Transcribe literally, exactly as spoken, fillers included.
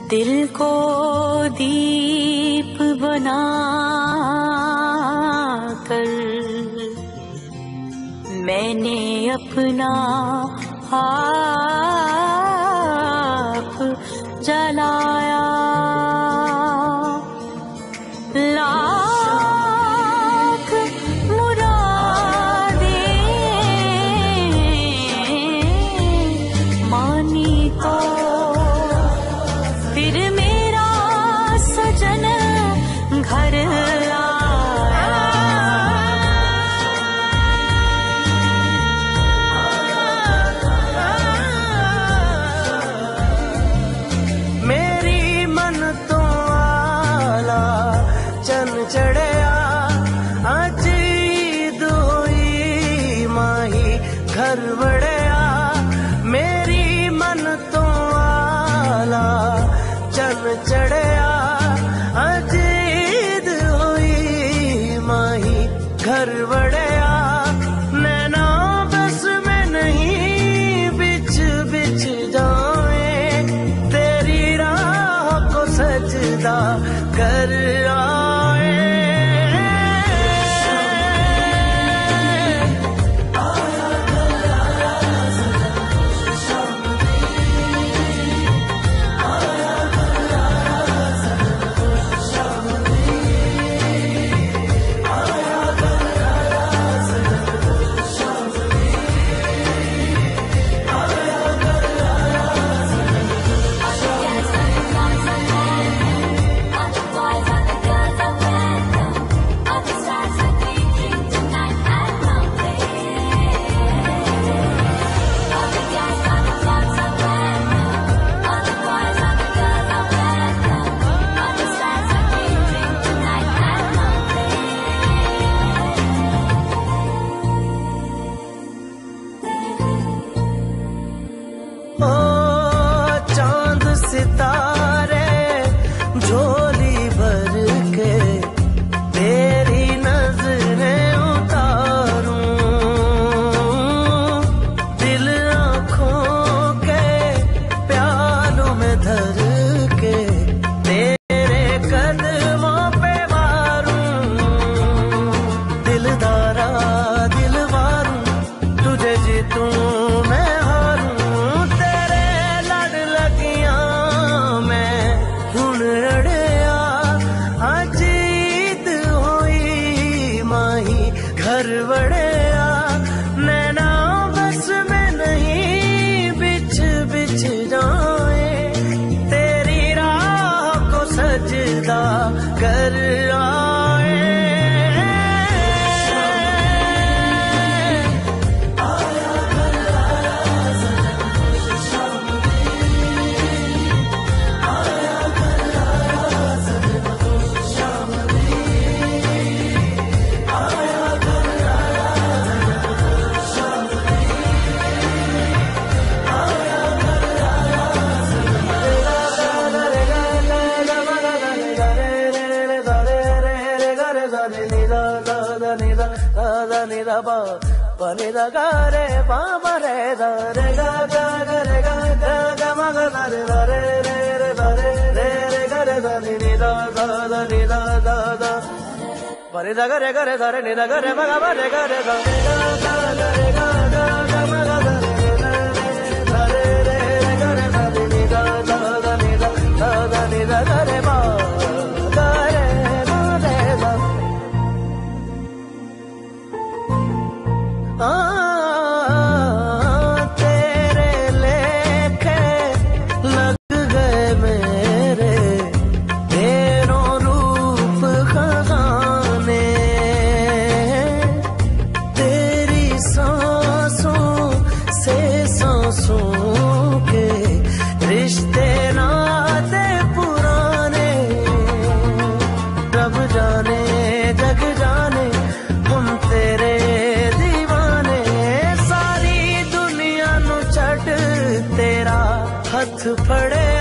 दिल को दीप बना कर मैंने अपना आप जलाया। लाख मुरादें मानी तो फिर मेरा सजन घर आया। मेरी मन तो आला चन चढ़िया अज दोई माही घर वड़िया। मेरी मन तो आला चन चढ़िया अज दोई माही घर वड़िया। नैना बस में नहीं बिछ बिछ जाए तेरी राह को सजदा कर आए। ओ चांद सितारे झोली भर के तेरी नजरें उतारूं। दिल आँखों के प्यालों में धर के तेरे कदमों पे मारूं। दिलदारा दिलवारूं तुझे जीतूं मैं हारूं। तेरे लड़ लगियां मैं हुण रड़िया अज ईद होई माही घर वड़िया। नैना बस में नहीं बिछ बिछ जाए तेरी राह को सजदा कर आए। Pani da ga re pa pa re da re ga ga ga re ga ga ga ma ga da re da re re re da re re re ga re da ni ni da da da ni da da da. Pani da ga re ga re da re ni da ga re ma ga ma re ga re da re ga ga ga re ga ga ga ma ga da re re re da re re re ga re da ni ni da da da ni da da da ni da ga re ma ga re ma re da. आ, तेरे लेखे लग गए मेरे तेरों रूप खजाने। तेरी सांसों से सांसों के रिश्ते नाते पुराने। रब जाने जग जाने हम तेरे तेरा हथ फड़े